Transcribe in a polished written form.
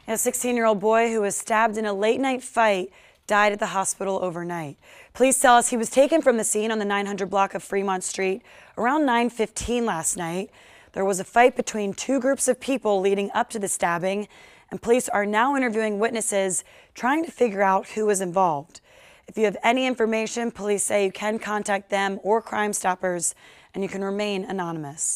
A 16-year-old boy who was stabbed in a late-night fight died at the hospital overnight. Police tell us he was taken from the scene on the 900 block of Fremont Street around 9:15 last night. There was a fight between two groups of people leading up to the stabbing, and police are now interviewing witnesses, trying to figure out who was involved. If you have any information, police say you can contact them or Crime Stoppers, and you can remain anonymous.